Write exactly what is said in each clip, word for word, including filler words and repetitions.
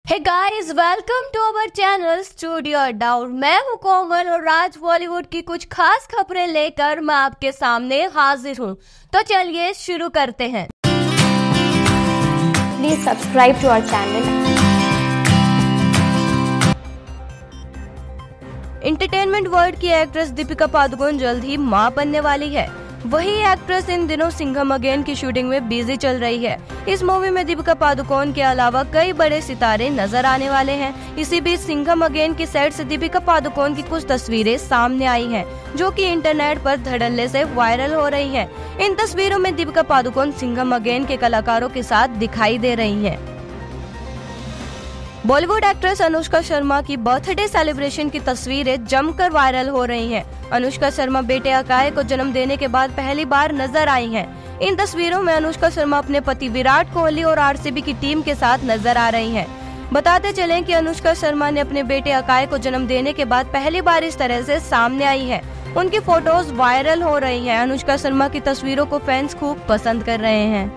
Hey guys, welcome to our channel studio down. मैं हूं कोमल और आज बॉलीवुड की कुछ खास खबरें लेकर मैं आपके सामने हाजिर हूं। तो चलिए शुरू करते हैं। Please subscribe to our channel. Entertainment world की एक्ट्रेस दीपिका पादुकोण जल्द ही मां बनने वाली है। वही एक्ट्रेस इन दिनों सिंघम अगेन की शूटिंग में बिजी चल रही है। इस मूवी में दीपिका पादुकोण के अलावा कई बड़े सितारे नजर आने वाले हैं। इसी बीच सिंघम अगेन की सेट से दीपिका पादुकोण की कुछ तस्वीरें सामने आई हैं, जो कि इंटरनेट पर धड़ल्ले से वायरल हो रही हैं। इन तस्वीरों में दीपिका पादुकोण सिंघम अगेन के कलाकारों के साथ दिखाई दे रही हैं। बॉलीवुड एक्ट्रेस अनुष्का शर्मा की बर्थडे सेलिब्रेशन की तस्वीरें जमकर वायरल हो रही हैं। अनुष्का शर्मा बेटे अकाय को जन्म देने के बाद पहली बार नजर आई हैं। इन तस्वीरों में अनुष्का शर्मा अपने पति विराट कोहली और आरसीबी की टीम के साथ नजर आ रही हैं। बताते चलें कि अनुष्का शर्मा ने अपने बेटे अकाय को जन्म देने के बाद पहली बार इस तरह से सामने आई है। उनकी फोटोज वायरल हो रही हैं। अनुष्का शर्मा की तस्वीरों को फैंस खूब पसंद कर रहे हैं।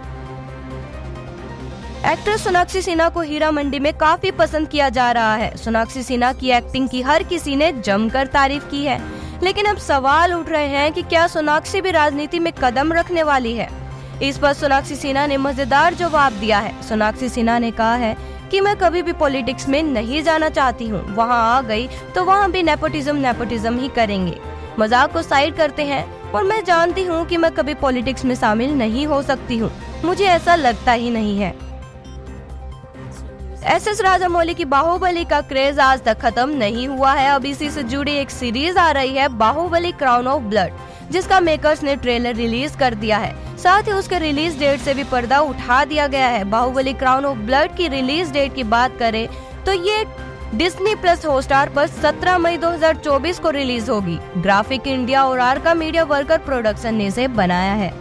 एक्ट्रेस सोनाक्षी सिन्हा को हीरा मंडी में काफी पसंद किया जा रहा है। सोनाक्षी सिन्हा की एक्टिंग की हर किसी ने जमकर तारीफ की है, लेकिन अब सवाल उठ रहे हैं कि क्या सोनाक्षी भी राजनीति में कदम रखने वाली है। इस पर सोनाक्षी सिन्हा ने मजेदार जवाब दिया है। सोनाक्षी सिन्हा ने कहा है कि मैं कभी भी पॉलिटिक्स में नहीं जाना चाहती हूँ। वहाँ आ गई तो वहाँ भी नेपोटिज्म नेपोटिज्म ही करेंगे। मजाक को साइड करते हैं और मैं जानती हूँ कि मैं कभी पॉलिटिक्स में शामिल नहीं हो सकती हूँ। मुझे ऐसा लगता ही नहीं है। एस एस राजामौली की बाहुबली का क्रेज आज तक खत्म नहीं हुआ है। अब इसी से जुड़ी एक सीरीज आ रही है, बाहुबली क्राउन ऑफ ब्लड, जिसका मेकर्स ने ट्रेलर रिलीज कर दिया है। साथ ही उसके रिलीज डेट से भी पर्दा उठा दिया गया है। बाहुबली क्राउन ऑफ ब्लड की रिलीज डेट की बात करें तो ये डिज्नी प्लस हॉटस्टार पर सत्रह मई दो हज़ार चौबीस को रिलीज होगी। ग्राफिक इंडिया और आर्का मीडिया वर्कर प्रोडक्शन ने इसे बनाया है।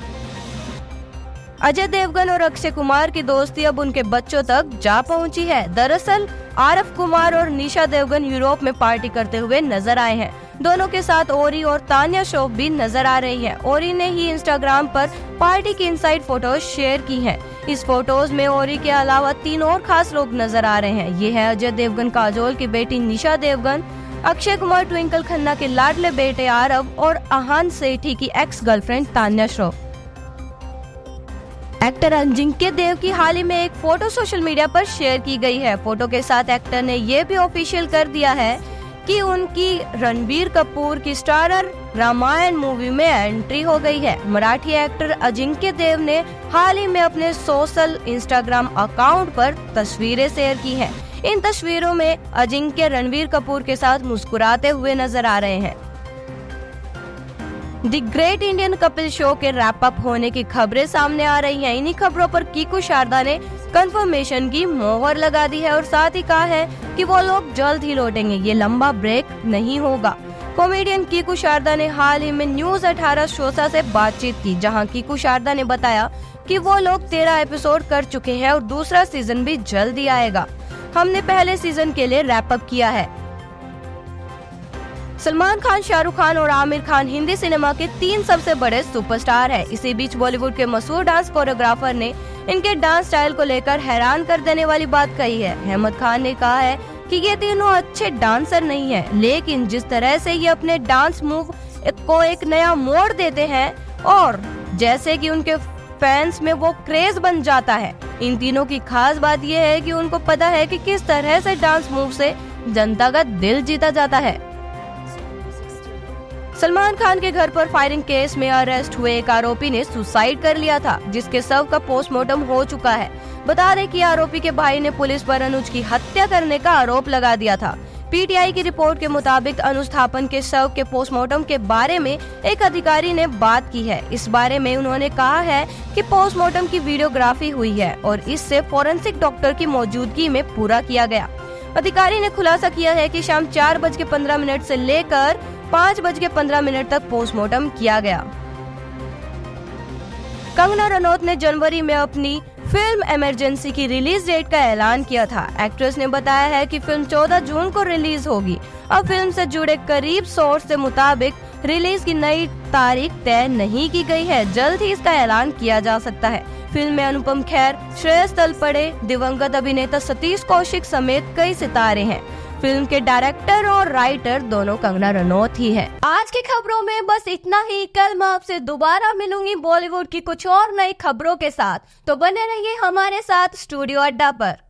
अजय देवगन और अक्षय कुमार की दोस्ती अब उनके बच्चों तक जा पहुंची है। दरअसल आरफ कुमार और निशा देवगन यूरोप में पार्टी करते हुए नजर आए हैं। दोनों के साथ ओरी और तान्या श्रॉफ भी नजर आ रही हैं। ओरी ने ही इंस्टाग्राम पर पार्टी की इनसाइड फोटोज शेयर की हैं। इस फोटोज में ओरी के अलावा तीन और खास लोग नजर आ रहे हैं। ये है अजय देवगन काजोल की बेटी निशा देवगन, अक्षय कुमार ट्विंकल खन्ना के लाडले बेटे आरव और आहान सेठी की ex girlfriend Tanya Shroff. Actor Ajinkya Dev की हाल ही में एक फोटो सोशल मीडिया पर शेयर की गई है। फोटो के साथ एक्टर ने ये भी ऑफिशियल कर दिया है कि उनकी रणबीर कपूर की स्टारर रामायण मूवी में एंट्री हो गई है। मराठी एक्टर अजिंक्य देव ने हाल ही में अपने सोशल इंस्टाग्राम अकाउंट पर तस्वीरें शेयर की हैं। इन तस्वीरों में अजिंक्य रणबीर कपूर के साथ मुस्कुराते हुए नजर आ रहे हैं। The great Indian Kapil show के रैप अप होने की खबरें सामने आ रही हैं। इन्हीं खबरों पर कीकू शारदा ने कंफर्मेशन की मोहर लगा दी है और साथ ही कहा है कि वो लोग जल्द ही लौटेंगे। ये लंबा ब्रेक नहीं होगा। कॉमेडियन कीकू शारदा ने हाल ही में न्यूज अठारह शोसा से बातचीत की, जहां कीकू शारदा ने बताया कि वो लोग तेरह एपिसोड कर चुके हैं और दूसरा सीजन भी जल्द ही आएगा। हमने पहले सीजन के लिए रैप अप किया है। सलमान खान, शाहरुख खान और आमिर खान हिंदी सिनेमा के तीन सबसे बड़े सुपरस्टार हैं। इसी बीच बॉलीवुड के मशहूर डांस कोरियोग्राफर ने इनके डांस स्टाइल को लेकर हैरान कर देने वाली बात कही है। अहमद खान ने कहा है कि ये तीनों अच्छे डांसर नहीं हैं, लेकिन जिस तरह से ये अपने डांस मूव को एक नया मोड़ देते हैं और जैसे कि उनके फैंस में वो क्रेज बन जाता है। इन तीनों की खास बात यह है कि उनको पता है कि किस तरह से डांस मूव से जनता का दिल जीता जाता है। सलमान खान के घर पर फायरिंग केस में अरेस्ट हुए एक आरोपी ने सुसाइड कर लिया था, जिसके शव का पोस्टमार्टम हो चुका है। बता दें कि आरोपी के भाई ने पुलिस पर अनुज की हत्या करने का आरोप लगा दिया था। पीटीआई की रिपोर्ट के मुताबिक अनुज थापन के शव के पोस्टमार्टम के बारे में एक अधिकारी ने बात की है। इस बारे में उन्होंने कहा है कि पोस्टमार्टम की वीडियोग्राफी हुई है और इससे फोरेंसिक डॉक्टर की मौजूदगी में पूरा किया गया। अधिकारी ने खुलासा किया है कि शाम चार बज के पंद्रह मिनट से लेकर पाँच बज के पंद्रह मिनट तक पोस्टमार्टम किया गया। कंगना रनौत ने जनवरी में अपनी फिल्म इमरजेंसी की रिलीज डेट का ऐलान किया था। एक्ट्रेस ने बताया है कि फिल्म चौदह जून को रिलीज होगी। अब फिल्म से जुड़े करीब सोर्स के मुताबिक रिलीज की नई तारीख तय नहीं की गई है, जल्द ही इसका ऐलान किया जा सकता है। फिल्म में अनुपम खेर, श्रेयस तलपड़े, दिवंगत अभिनेता सतीश कौशिक समेत कई सितारे हैं। फिल्म के डायरेक्टर और राइटर दोनों कंगना रनौत ही है। आज की खबरों में बस इतना ही। कल मैं आपसे दोबारा मिलूंगी बॉलीवुड की कुछ और नई खबरों के साथ, तो बने रहिए हमारे साथ स्टूडियो अड्डा पर।